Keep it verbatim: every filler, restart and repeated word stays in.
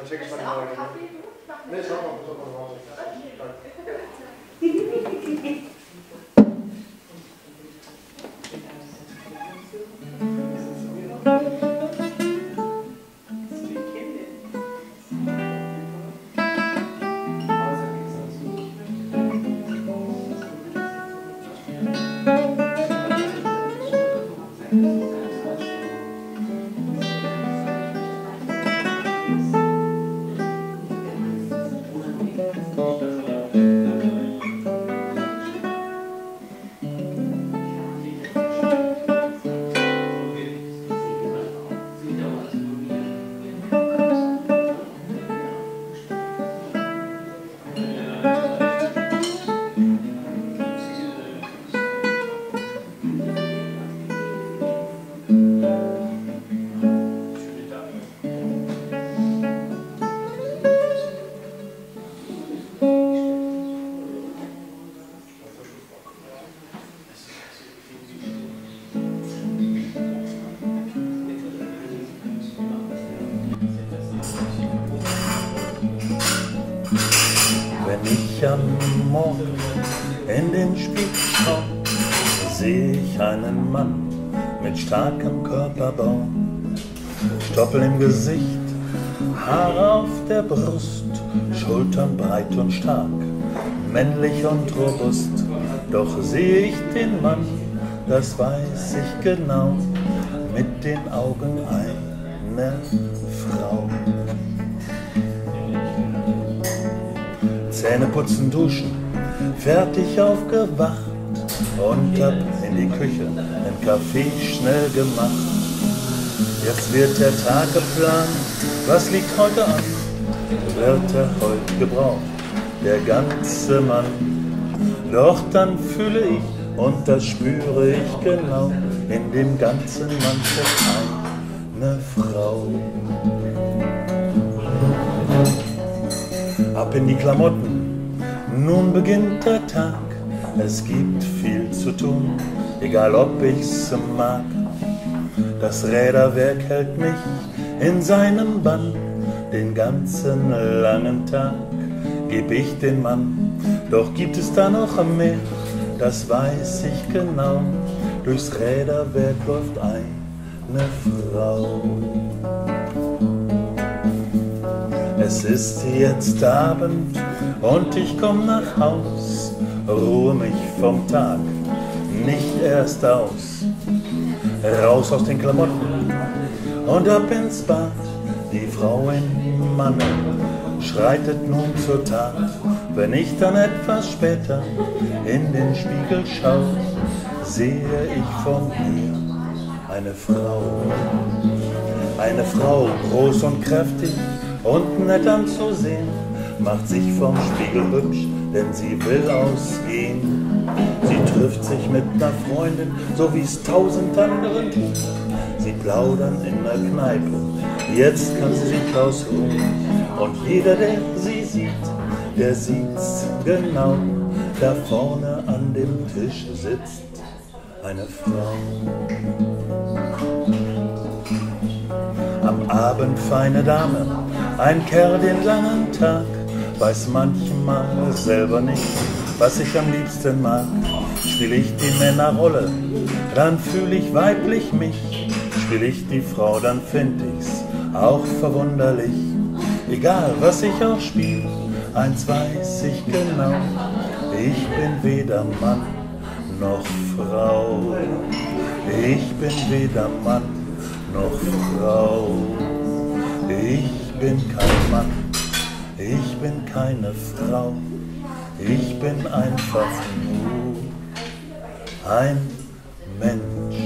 check ich mal die Kaffee. Nee, schau mal, schau mal raus. Wenn ich am Morgen in den Spiegel schaue, sehe ich einen Mann mit starkem Körperbau. Stoppel im Gesicht, Haare auf der Brust, Schultern breit und stark, männlich und robust. Doch sehe ich den Mann, das weiß ich genau, mit den Augen einer Frau. Zähne putzen, duschen, fertig aufgewacht und ab in die Küche, ein Kaffee schnell gemacht. Jetzt wird der Tag geplant, was liegt heute an? Wird er heute gebraucht, der ganze Mann? Doch dann fühle ich, und das spüre ich genau, in dem ganzen Mann steckt eine Frau. Ab in die Klamotten, nun beginnt der Tag. Es gibt viel zu tun, egal ob ich's mag. Das Räderwerk hält mich in seinem Bann. Den ganzen langen Tag geb ich den Mann. Doch gibt es da noch mehr, das weiß ich genau. Durchs Räderwerk läuft eine Frau. Es ist jetzt Abend und ich komm nach Haus, ruhe mich vom Tag nicht erst aus. Raus aus den Klamotten und ab ins Bad. Die Frau im Manne schreitet nun zur Tat. Wenn ich dann etwas später in den Spiegel schau, sehe ich vor mir eine Frau. Eine Frau, groß und kräftig und nett anzusehen, macht sich vom Spiegel hübsch, denn sie will ausgehen. Sie trifft sich mit einer Freundin, so wie's tausend anderen tut. Sie plaudern in der Kneipe, jetzt kann sie sich ausruhen. Und jeder, der sie sieht, der sieht's genau. Da vorne an dem Tisch sitzt eine Frau. Am Abend feine Dame, ein Kerl den langen Tag, weiß manchmal selber nicht, was ich am liebsten mag. Spiel ich die Männerrolle, dann fühl ich weiblich mich. Spiel ich die Frau, dann find ich's auch verwunderlich. Egal was ich auch spiel, eins weiß ich genau, ich bin weder Mann noch Frau. Ich bin weder Mann noch Frau. Ich bin kein Mann, ich bin keine Frau. Ich bin einfach nur ein Mensch.